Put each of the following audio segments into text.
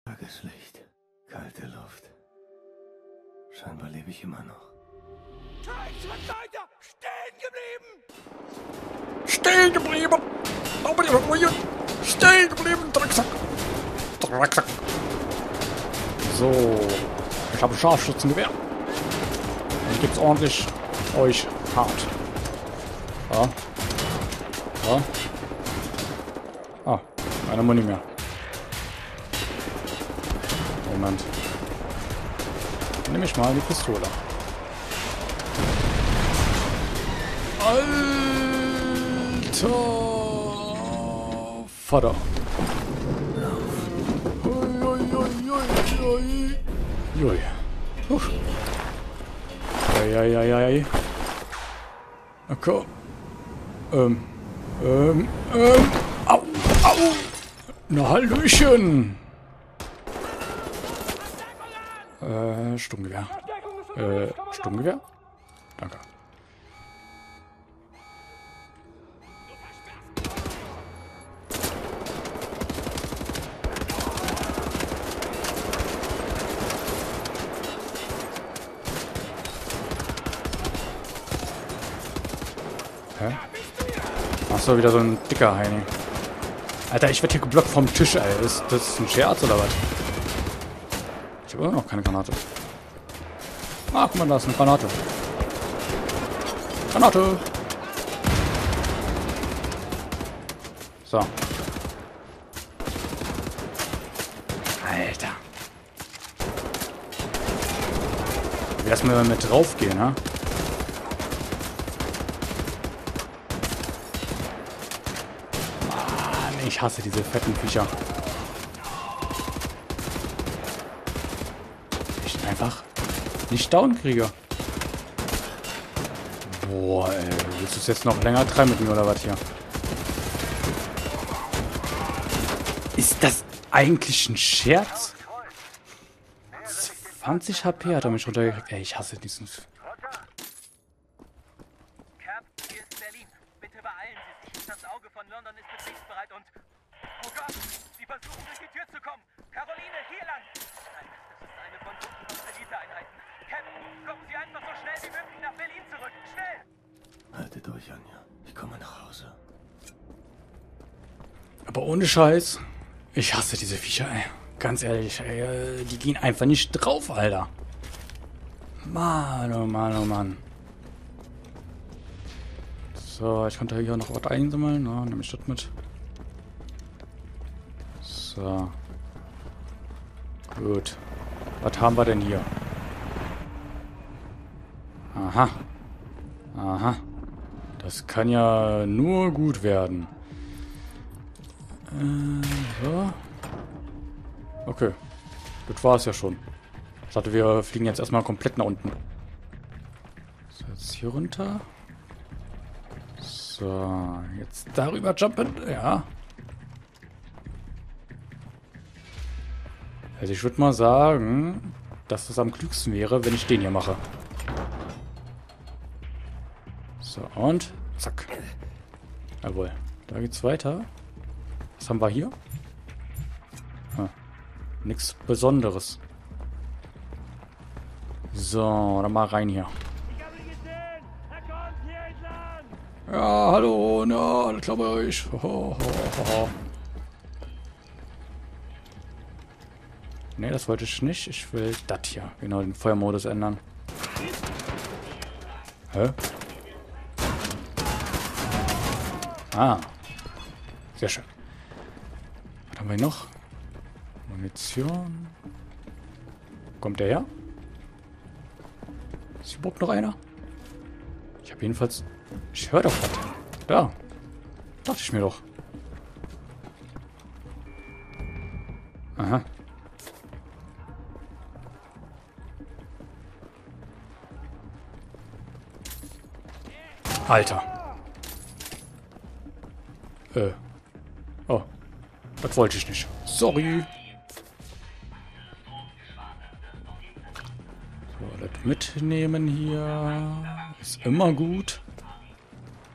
Tageslicht, kalte Luft. Scheinbar lebe ich immer noch. Leute, stehen geblieben! Stehen geblieben! Stehen geblieben, Drecksack! Drecksack! So, ich habe ein Scharfschützengewehr. Und gibt's ordentlich euch hart. Ja. Ja. Ah, keine Muni mehr. Moment. Dann nehme ich mal die Pistole. Alter Vater. Jui. Eieieiei. Okay. Au, au. Na, Hallöchen. Sturmgewehr. Sturmgewehr? Danke. Hä? Achso, wieder so ein dicker Heini. Alter, ich werde hier geblockt vom Tisch, ey. Das ist ein Scherz oder was? Ich habe immer noch keine Granate. Ah, guck mal, da ist eine Granate. Granate! So. Alter. Erstmal mit draufgehen, ha? Mann, ich hasse diese fetten Viecher. Ich einfach nicht down kriege. Boah, ey. Willst du es jetzt noch länger treiben mit mir oder was hier? Ist das eigentlich ein Scherz? 20 HP hat er mich runtergekriegt. Ey, ich hasse diesen... Cap, hier ist Berlin. Bitte beeilen Sie sich. Das Auge von London ist betriebsbereit und... Oh Gott, Sie versuchen durch die Tür zu kommen. Caroline, hier lang. Nein, das ist eine von unseren Eliteeinheiten. Cap, kommen Sie einfach so schnell wie möglich nach Berlin zurück. Schnell! Halte durch, Anja. Ich komme nach Hause. Aber ohne Scheiß, ich hasse diese Viecher, ey. Ganz ehrlich, ey, die gehen einfach nicht drauf, Alter. Mann, oh Mann, oh Mann. So, ich konnte hier noch was einsammeln. Na, nehme ich das mit. So. Gut. Was haben wir denn hier? Aha. Aha. Das kann ja nur gut werden. So. Okay. Das war es ja schon. Ich dachte, wir fliegen jetzt erstmal komplett nach unten. So, jetzt hier runter. So, jetzt darüber jumpen. Ja. Also ich würde mal sagen, dass es am klügsten wäre, wenn ich den hier mache. So, und zack. Jawohl. Da geht's weiter. Was haben wir hier? Nichts Besonderes. So, dann mal rein hier. Ja, hallo, na, das glaube ich. Ne, das wollte ich nicht. Ich will das hier. Genau, den Feuermodus ändern. Hä? Ah. Sehr schön. Was haben wir noch? Munition. Kommt der her? Ist hier überhaupt noch einer? Ich habe jedenfalls... Ich höre doch was. Da. Dachte ich mir doch. Aha. Alter. Oh. Das wollte ich nicht. Sorry. So, das mitnehmen hier. Ist immer gut.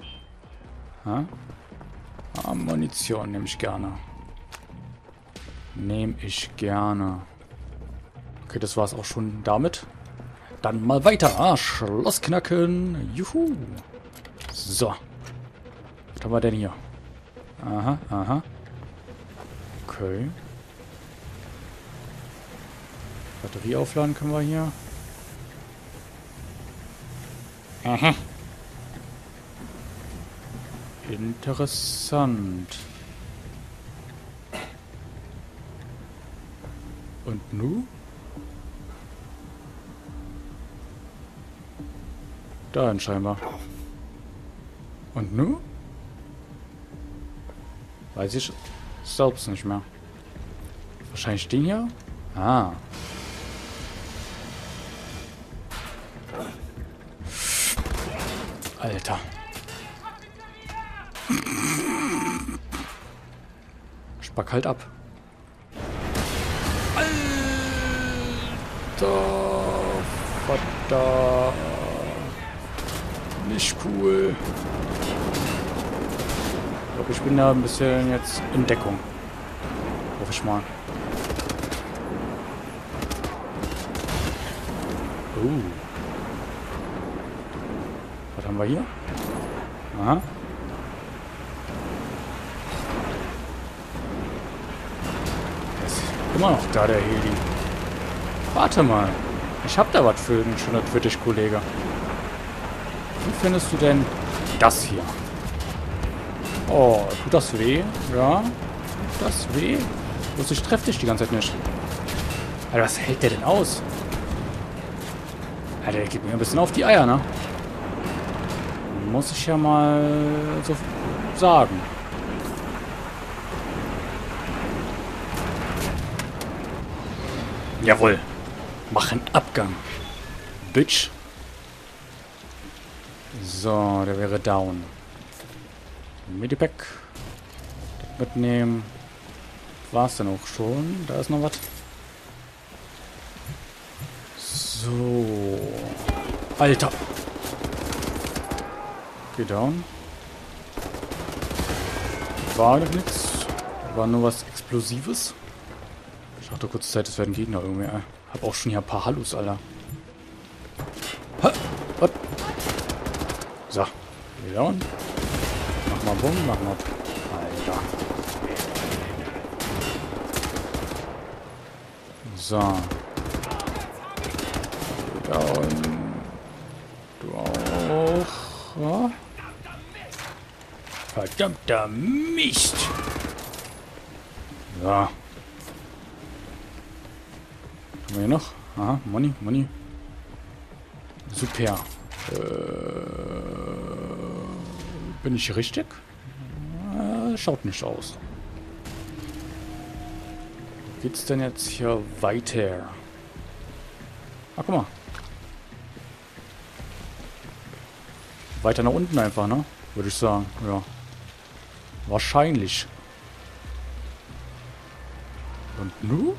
Ha? Ah, Munition nehme ich gerne. Nehme ich gerne. Okay, das war es auch schon damit. Dann mal weiter. Ah, Schloss knacken. Juhu. So. Was haben wir denn hier? Aha, aha. Okay. Batterie aufladen können wir hier. Aha. Interessant. Und nu? Dahin scheinbar. Und nu? Weiß ich selbst nicht mehr. Wahrscheinlich den hier? Ah. Alter. Spack halt ab. Alter. Verdammt. Nicht cool. Ich glaube, ich bin da ein bisschen jetzt in Deckung. Hoffe ich mal. Was haben wir hier? Aha. Der ist immer noch da, der Heli. Warte mal. Ich hab da was für dich, Kollege. Wie findest du denn das hier? Oh, tut das weh? Ja. Tut das weh? Bloß ich treffe dich die ganze Zeit nicht. Alter, was hält der denn aus? Alter, der geht mir ein bisschen auf die Eier, ne? Muss ich ja mal so sagen. Jawohl. Mach einen Abgang. Bitch. So, der wäre down. Medipack. Das mitnehmen. War's denn auch schon? Da ist noch was. So. Alter. Geh down. War noch nichts. War nur was Explosives. Ich dachte kurze Zeit, es werden Gegner irgendwie. Hab auch schon hier ein paar Hallus, Alter. Ha! What? So. Geh down. Mach mal Bumm, mach mal. Alter. So. Geh down. Du auch. Ja. Verdammter Mist! So. Haben wir hier noch? Aha, Money, Money. Super. Bin ich richtig? Schaut nicht aus. Wie geht's denn jetzt hier weiter? Ach, guck mal. Weiter nach unten einfach, ne? Würde ich sagen, ja. Wahrscheinlich. Und nu?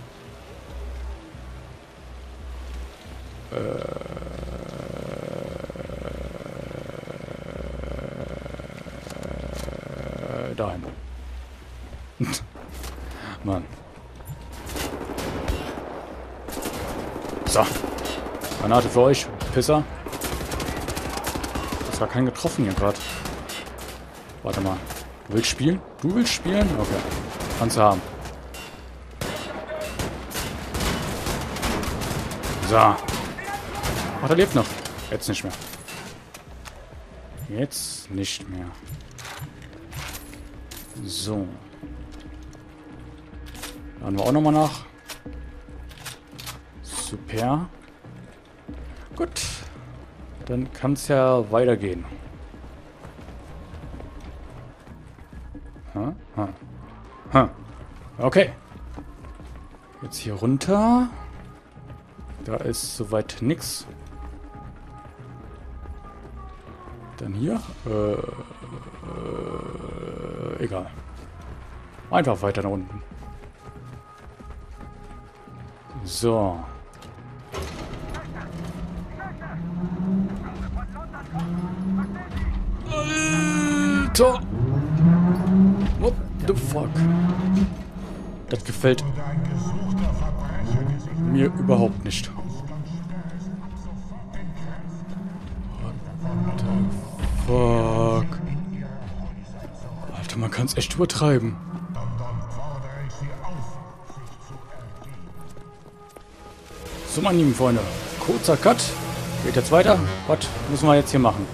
Dahin. Mann. So. Granate für euch, Pisser. Das war kein getroffen hier gerade. Warte mal. Du willst spielen? Du willst spielen? Okay. Kannst du haben. So. Ach, der lebt noch. Jetzt nicht mehr. Jetzt nicht mehr. So. Laden wir auch nochmal nach. Super. Gut. Dann kann es ja weitergehen. Okay. Jetzt hier runter. Da ist soweit nix. Dann hier. Egal. Einfach weiter nach unten. So. Alter! What the fuck? Das gefällt mir überhaupt nicht. What the fuck? Alter, man kann es echt übertreiben. So, meine lieben Freunde. Kurzer Cut. Geht jetzt weiter. Was müssen wir jetzt hier machen?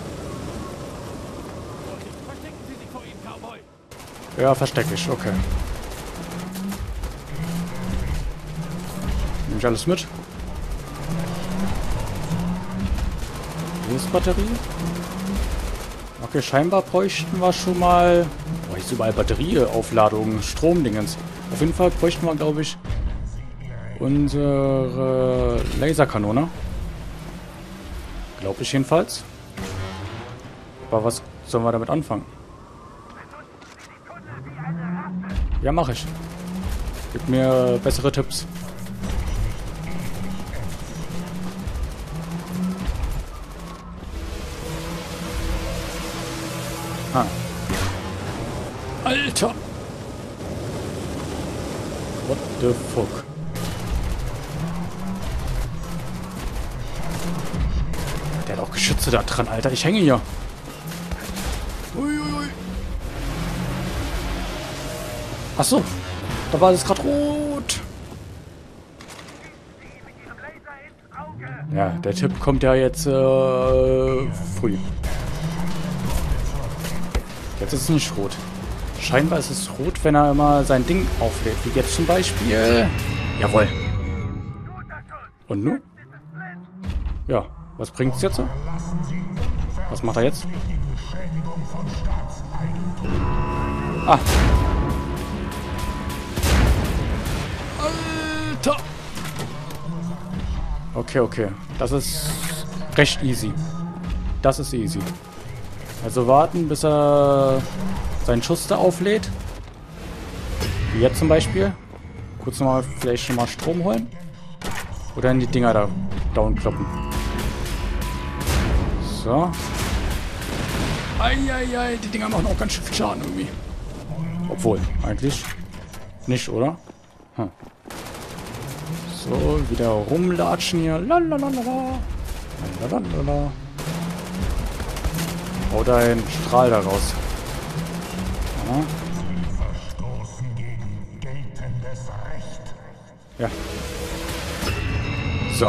Ja, versteck ich. Okay. Nehme ich alles mit? Hier ist Batterie. Okay, scheinbar bräuchten wir schon mal... Oh, hier ist überall Batterieaufladungen, Stromdingens. Auf jeden Fall bräuchten wir, glaube ich, unsere Laserkanone. Glaube ich jedenfalls. Aber was sollen wir damit anfangen? Ja, mache ich. Gib mir bessere Tipps. Ah. Alter! What the fuck? Der hat auch Geschütze da dran, Alter. Ich hänge hier. Uiuiui. Achso. Da war das gerade rot. Ja, der Tipp kommt ja jetzt früh. Jetzt ist es nicht rot. Scheinbar ist es rot, wenn er immer sein Ding auflädt. Wie jetzt zum Beispiel. Jawohl. Und nun? Ja, was bringt's jetzt? Was macht er jetzt? Ah. Alter. Okay, okay. Das ist recht easy. Das ist easy. Also warten, bis er seinen Schuss da auflädt. Wie jetzt zum Beispiel. Kurz nochmal, vielleicht schon mal Strom holen. Oder in die Dinger da down kloppen. So. Eieiei, die Dinger machen auch ganz schön viel Schaden irgendwie. Obwohl, eigentlich nicht, oder? Hm. So, wieder rumlatschen hier. Lalalala. Lalalala. Hau deinen Strahl da raus. Ja. So.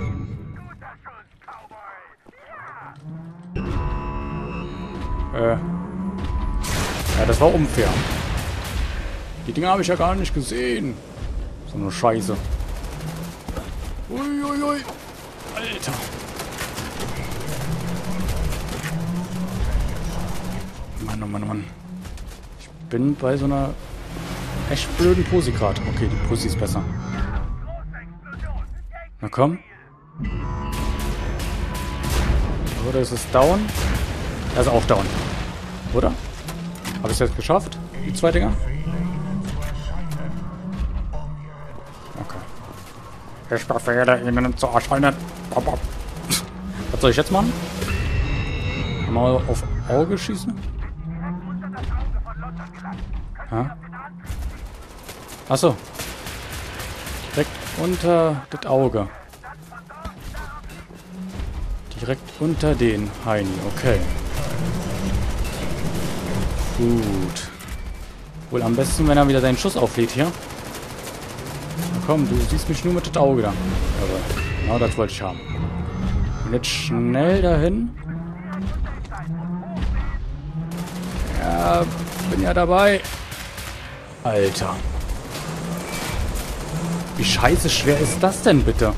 Ja, das war unfair. Die Dinger habe ich ja gar nicht gesehen. So eine Scheiße. Uiuiui. Alter. Mann, oh Mann, oh Mann. Ich bin bei so einer echt blöden Posi gerade. Okay, die Posi ist besser. Na komm. Oder ist es down? Er ist auch down. Oder? Habe ich es jetzt geschafft? Die zwei Dinger? Okay. Ich befehle Ihnen zu erscheinen. Was soll ich jetzt machen? Mal auf Auge schießen? Ha? Achso. Direkt unter das Auge. Direkt unter den Heini. Okay. Gut. Wohl am besten, wenn er wieder seinen Schuss auflädt hier. Na komm, du siehst mich nur mit dem Auge da. Aber genau das wollte ich haben. Und jetzt schnell dahin. Ja, bin ja dabei. Alter. Wie scheiße schwer ist das denn bitte?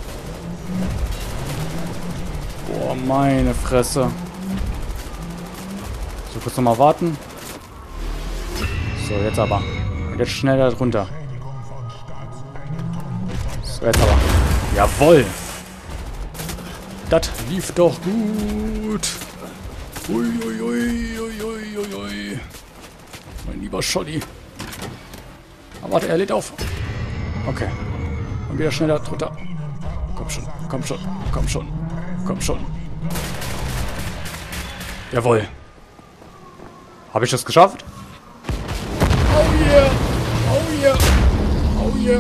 Boah, meine Fresse. So, kurz nochmal warten. So, jetzt aber. Und jetzt schnell da drunter. So, jetzt aber. Jawohl. Das lief doch gut. Uiuiuiuiuiui. Mein lieber Scholli. Aber warte, er lädt auf. Okay. Und wieder schneller drunter. Komm schon, komm schon, komm schon, komm schon. Jawohl. Habe ich das geschafft? Oh yeah! Oh yeah! mir.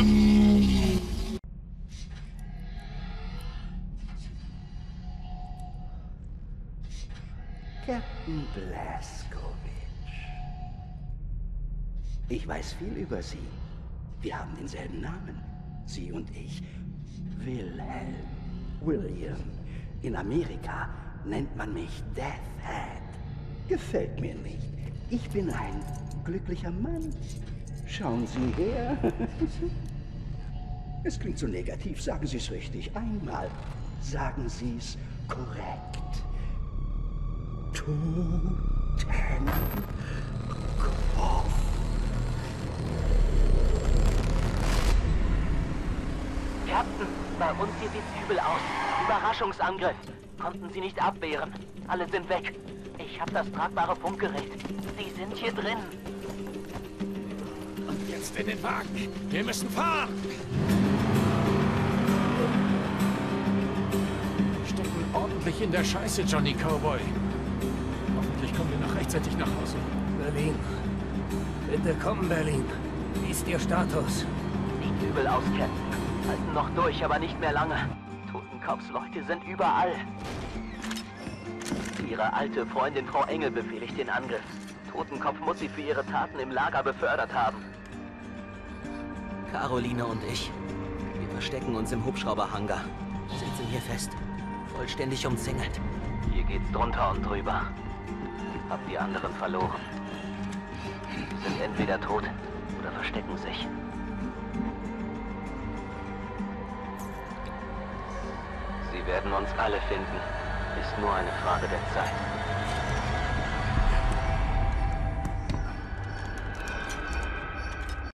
Captain Blazkowicz. Ich weiß viel über Sie. Wir haben denselben Namen. Sie und ich. Wilhelm. William. In Amerika nennt man mich Deathhead. Gefällt mir nicht. Ich bin ein glücklicher Mann. Schauen Sie her. Es klingt so negativ. Sagen Sie es richtig. Einmal. Sagen Sie es korrekt. Totenkopf. Captain, bei uns hier sieht's übel aus. Überraschungsangriff. Konnten Sie nicht abwehren. Alle sind weg. Ich habe das tragbare Funkgerät. Sie sind hier drin. Und jetzt in den Wagen. Wir müssen fahren. Stecken ordentlich in der Scheiße, Johnny Cowboy. Hoffentlich kommen wir noch rechtzeitig nach Hause. Berlin. Bitte komm, Berlin. Wie ist Ihr Status? Sieht übel aus, Captain. Halten noch durch, aber nicht mehr lange. Totenkopfs-Leute sind überall. Ihre alte Freundin Frau Engel befehligt den Angriff. Totenkopf muss sie für ihre Taten im Lager befördert haben. Caroline und ich. Wir verstecken uns im Hubschrauberhangar. Sitzen hier fest. Vollständig umzingelt. Hier geht's drunter und drüber. Hab die anderen verloren. Sie sind entweder tot oder verstecken sich. Sie werden uns alle finden. Ist nur eine Frage der Zeit.